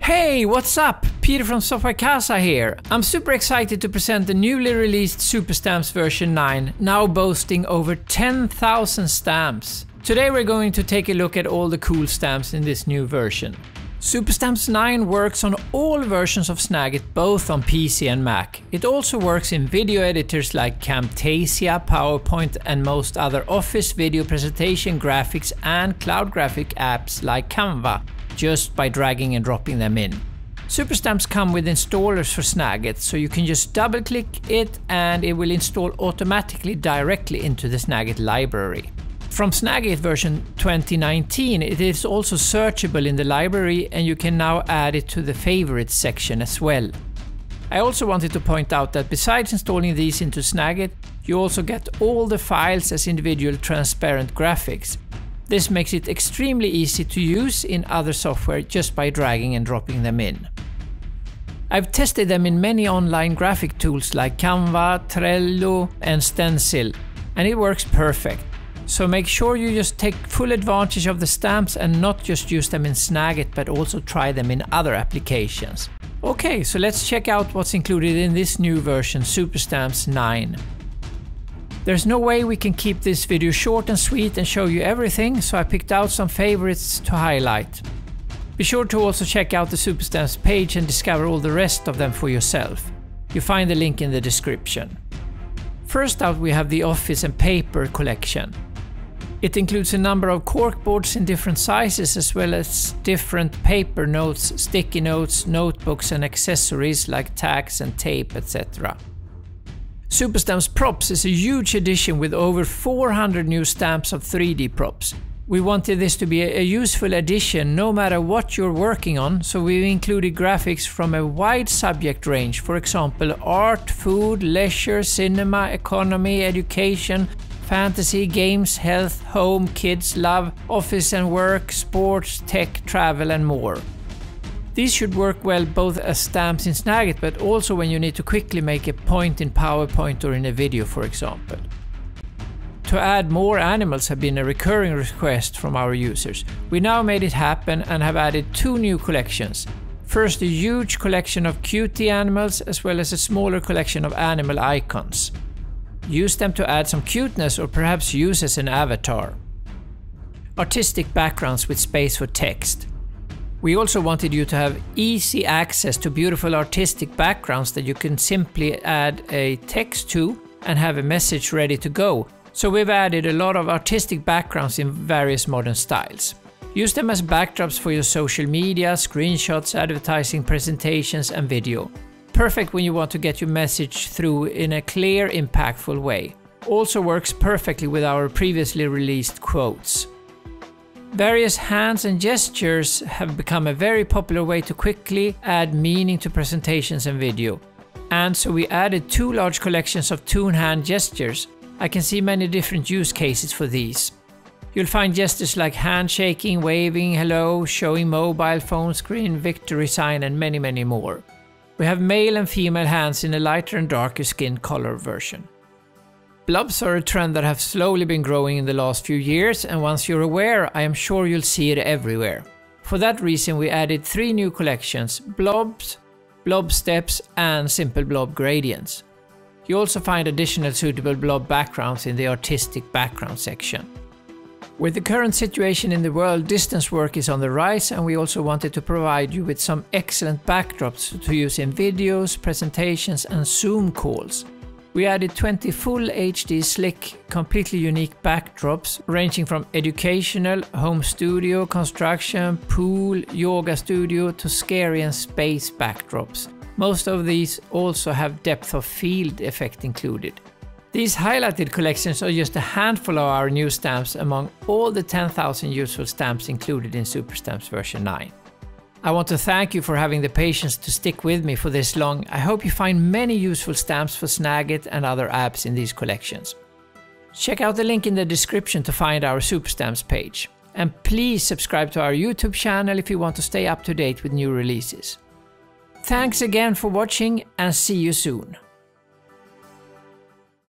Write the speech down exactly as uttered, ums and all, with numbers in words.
Hey, what's up? Peter from Software Casa here. I'm super excited to present the newly released Superstamps version nine, now boasting over ten thousand stamps. Today we're going to take a look at all the cool stamps in this new version. Superstamps nine works on all versions of Snagit, both on P C and Mac. It also works in video editors like Camtasia, PowerPoint and most other Office video presentation graphics and cloud graphic apps like Canva, just by dragging and dropping them in. Superstamps come with installers for Snagit, so you can just double click it and it will install automatically directly into the Snagit library. From Snagit version twenty nineteen, it is also searchable in the library and you can now add it to the favorites section as well. I also wanted to point out that besides installing these into Snagit, you also get all the files as individual transparent graphics. This makes it extremely easy to use in other software just by dragging and dropping them in. I've tested them in many online graphic tools like Canva, Trello and Stencil, and it works perfect. So make sure you just take full advantage of the stamps and not just use them in Snagit but also try them in other applications. Okay, so let's check out what's included in this new version, Superstamps nine. There's no way we can keep this video short and sweet and show you everything, so I picked out some favorites to highlight. Be sure to also check out the Superstamps page and discover all the rest of them for yourself. You find the link in the description. First out we have the Office and Paper collection. It includes a number of corkboards in different sizes as well as different paper notes, sticky notes, notebooks and accessories like tags and tape, et cetera. Superstamps Props is a huge addition with over four hundred new stamps of three D props. We wanted this to be a useful addition no matter what you're working on, so we've included graphics from a wide subject range, for example art, food, leisure, cinema, economy, education, fantasy, games, health, home, kids, love, office and work, sports, tech, travel and more. These should work well both as stamps in Snagit but also when you need to quickly make a point in PowerPoint or in a video, for example. To add more animals have been a recurring request from our users. We now made it happen and have added two new collections. First, a huge collection of cutie animals as well as a smaller collection of animal icons. Use them to add some cuteness or perhaps use as an avatar. Artistic backgrounds with space for text. We also wanted you to have easy access to beautiful artistic backgrounds that you can simply add a text to and have a message ready to go. So we've added a lot of artistic backgrounds in various modern styles. Use them as backdrops for your social media, screenshots, advertising, presentations and video. Perfect when you want to get your message through in a clear, impactful way. Also works perfectly with our previously released quotes. Various hands and gestures have become a very popular way to quickly add meaning to presentations and video. And so we added two large collections of toon hand gestures. I can see many different use cases for these. You'll find gestures like handshaking, waving, hello, showing mobile phone screen, victory sign and many many more. We have male and female hands in a lighter and darker skin color version. Blobs are a trend that have slowly been growing in the last few years, and once you're aware, I am sure you'll see it everywhere. For that reason we added three new collections, Blobs, Blob Steps and Simple Blob Gradients. You also find additional suitable blob backgrounds in the artistic background section. With the current situation in the world, distance work is on the rise and we also wanted to provide you with some excellent backdrops to use in videos, presentations and Zoom calls. We added twenty full H D slick, completely unique backdrops ranging from educational, home studio, construction, pool, yoga studio to scary and space backdrops. Most of these also have depth of field effect included. These highlighted collections are just a handful of our new stamps among all the ten thousand useful stamps included in Superstamps version nine. I want to thank you for having the patience to stick with me for this long. I hope you find many useful stamps for Snagit and other apps in these collections. Check out the link in the description to find our Superstamps page. And please subscribe to our YouTube channel if you want to stay up to date with new releases. Thanks again for watching and see you soon.